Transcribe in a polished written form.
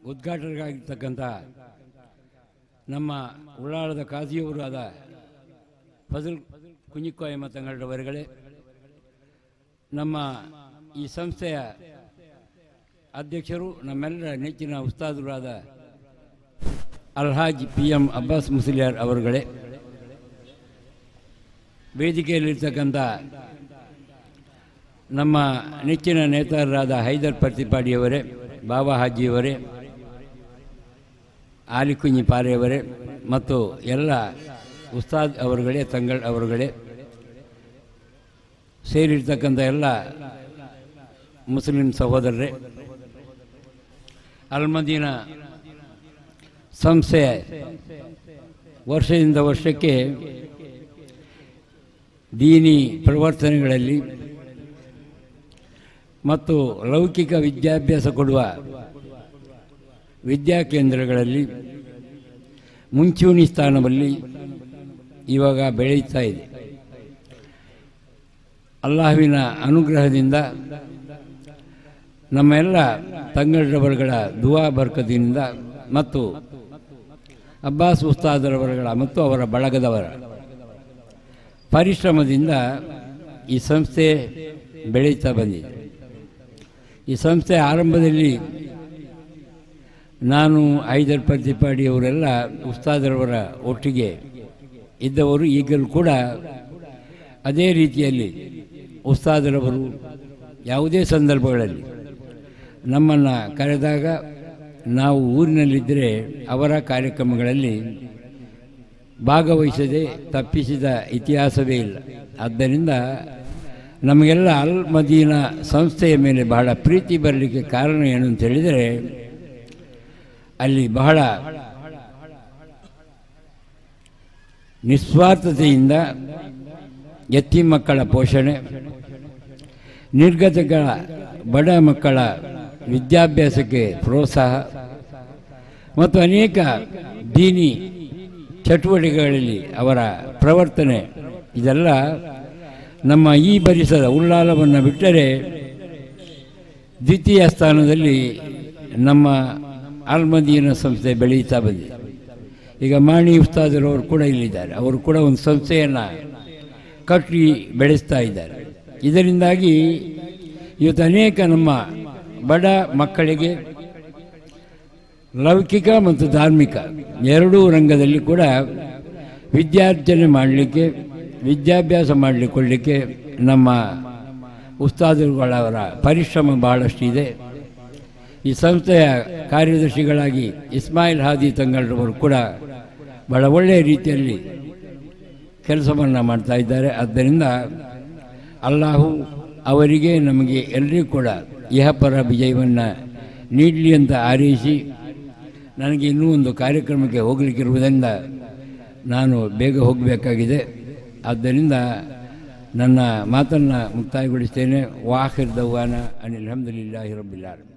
ಉದ್ಘಾಟಕರಾಗಿರ್ತಕ್ಕಂಥ ನಮ್ಮ ಉಳ್ಳಾಳದ ಕಾಜಿಯವರು ಆದ ಫಜಲ್ ಕುഞ്ഞിಕೋಯಮ್ಮ ತಂಗಳವರುಗಳೇ, ನಮ್ಮ ಈ ಸಂಸ್ಥೆಯ ಅಧ್ಯಕ್ಷರು, ನಮ್ಮೆಲ್ಲರ ನೆಚ್ಚಿನ ಉಸ್ತಾದರಾದ ಅಲ್ಹಾಜ್ PM ಅಬ್ಬಾಸ್ ಮುಸ್ಲಿಯಾರ್ ಅವರುಗಳೇ, ವೇದಿಕೆಯಲ್ಲಿರ್ತಕ್ಕಂಥ ನಮ್ಮ ನೆಚ್ಚಿನ ನೇತಾರರಾದ ಹೈದರ್ ಪರ್ತಿಪಾಡಿಯವರೇ, ಬಾಬಾ ಹಾಜಿಯವರೇ, ಆಲಿಕುഞ്ഞി ಪಾರೆಯವರೇ ಮತ್ತು ಎಲ್ಲ ಉಸ್ತಾದ್ ಅವರುಗಳೇ, ತಂಗಳ್ ಅವರುಗಳೇ, ಸೇರಿರ್ತಕ್ಕಂಥ ಎಲ್ಲ ಮುಸ್ಲಿಂ ಸಹೋದರರೇ, ಅಲ್ಮದೀನ ಸಂಸ್ಥೆ ವರ್ಷದಿಂದ ವರ್ಷಕ್ಕೆ ದೀನಿ ಪ್ರವರ್ತನೆಗಳಲ್ಲಿ ಮತ್ತು ಲೌಕಿಕ ವಿದ್ಯಾಭ್ಯಾಸ ಕೊಡುವ ವಿದ್ಯಾಕೇಂದ್ರಗಳಲ್ಲಿ ಮುಂಚೂಣಿ ಸ್ಥಾನದಲ್ಲಿ ಇವಾಗ ಬೆಳೆಯುತ್ತಾ ಇದೆ. ಅಲ್ಲಾಹುವಿನ ಅನುಗ್ರಹದಿಂದ ನಮ್ಮೆಲ್ಲ ತಂಗಳರವರುಗಳ ದುವಾ ಬರ್ಕತಿನಿಂದ ಮತ್ತು ಅಬ್ಬಾಸ್ ಉಸ್ತಾದರವರುಗಳ ಮತ್ತು ಅವರ ಬಳಗದವರ ಪರಿಶ್ರಮದಿಂದ ಈ ಸಂಸ್ಥೆ ಬೆಳೀತಾ ಬಂದಿದೆ. ಈ ಸಂಸ್ಥೆ ಆರಂಭದಲ್ಲಿ ನಾನು ಹೈದರ್ ಪರ್ತಿಪಾಡಿಯವರೆಲ್ಲ ಉಸ್ತಾದರವರ ಒಟ್ಟಿಗೆ ಇದ್ದವರು. ಈಗಲೂ ಕೂಡ ಅದೇ ರೀತಿಯಲ್ಲಿ ಉಸ್ತಾದರವರು ಯಾವುದೇ ಸಂದರ್ಭಗಳಲ್ಲಿ ನಮ್ಮನ್ನು ಕರೆದಾಗ ನಾವು ಊರಿನಲ್ಲಿದ್ದರೆ ಅವರ ಕಾರ್ಯಕ್ರಮಗಳಲ್ಲಿ ಭಾಗವಹಿಸದೆ ತಪ್ಪಿಸಿದ ಇತಿಹಾಸವೇ ಇಲ್ಲ. ಆದ್ದರಿಂದ ನಮಗೆಲ್ಲ ಅಲ್ ಮದೀನಾ ಸಂಸ್ಥೆಯ ಮೇಲೆ ಬಹಳ ಪ್ರೀತಿ ಬರಲಿಕ್ಕೆ ಕಾರಣ ಏನು ಅಂತ ಹೇಳಿದರೆ, ಅಲ್ಲಿ ಬಹಳ ನಿಸ್ವಾರ್ಥತೆಯಿಂದ ಯತೀಮ್ ಮಕ್ಕಳ ಪೋಷಣೆ, ನಿರ್ಗತಿಕರ ಬಡ ಮಕ್ಕಳ ವಿದ್ಯಾಭ್ಯಾಸಕ್ಕೆ ಪ್ರೋತ್ಸಾಹ ಮತ್ತು ಅನೇಕ ದೀನಿ ಚಟುವಟಿಕೆಗಳಲ್ಲಿ ಅವರ ಪ್ರವರ್ತನೆ, ಇದೆಲ್ಲ ನಮ್ಮ ಈ ಪರಿಸರ ಉಳ್ಳಾಲವನ್ನು ಬಿಟ್ಟರೆ ದ್ವಿತೀಯ ಸ್ಥಾನದಲ್ಲಿ ನಮ್ಮ ಅಲ್ಮದೀನ ಸಂಸ್ಥೆ ಬೆಳೀತಾ ಬಂದಿದೆ. ಈಗ ಮಾಣಿ ಉಸ್ತಾದರವರು ಕೂಡ ಇಲ್ಲಿದ್ದಾರೆ. ಅವರು ಕೂಡ ಒಂದು ಸಂಸ್ಥೆಯನ್ನು ಕಟ್ಟಿ ಬೆಳೆಸ್ತಾ ಇದ್ದಾರೆ. ಇದರಿಂದಾಗಿ ಇವತ್ತು ಅನೇಕ ನಮ್ಮ ಬಡ ಮಕ್ಕಳಿಗೆ ಲೌಕಿಕ ಮತ್ತು ಧಾರ್ಮಿಕ ಎರಡೂ ರಂಗದಲ್ಲಿ ಕೂಡ ವಿದ್ಯಾರ್ಜನೆ ಮಾಡಲಿಕ್ಕೆ, ವಿದ್ಯಾಭ್ಯಾಸ ಮಾಡಲಿಕ್ಕೆ ನಮ್ಮ ಉಸ್ತಾದರುಗಳವರ ಪರಿಶ್ರಮ ಬಹಳಷ್ಟು ಇದೆ. ಈ ಸಂಸ್ಥೆಯ ಕಾರ್ಯದರ್ಶಿಗಳಾಗಿ ಇಸ್ಮಾಯಿಲ್ ಹಾದಿ ತಂಗಳರವರು ಕೂಡ ಬಹಳ ಒಳ್ಳೆಯ ರೀತಿಯಲ್ಲಿ ಕೆಲಸವನ್ನು ಮಾಡ್ತಾ ಇದ್ದಾರೆ. ಆದ್ದರಿಂದ ಅಲ್ಲಾಹು ಅವರಿಗೆ ನಮಗೆ ಎಲ್ಲರಿಗೂ ಕೂಡ ಇಹಪರ ವಿಜಯವನ್ನು ನೀಡಲಿ ಅಂತ ಹಾರೈಸಿ, ನನಗೆ ಇನ್ನೂ ಒಂದು ಕಾರ್ಯಕ್ರಮಕ್ಕೆ ಹೋಗಲಿಕ್ಕಿರುವುದರಿಂದ ನಾನು ಬೇಗ ಹೋಗಬೇಕಾಗಿದೆ. ಆದ್ದರಿಂದ ನನ್ನ ಮಾತನ್ನು ಮುಕ್ತಾಯಗೊಳಿಸ್ತೇನೆ. ವಾಖಿರ್ ದವ್ವಾನ ಅನಿಲ್ ಹಮ್ದುಲಿಲ್ಲಾಹಿ ರಬ್ಬಿಲ್ ಆಲಮೀನ್.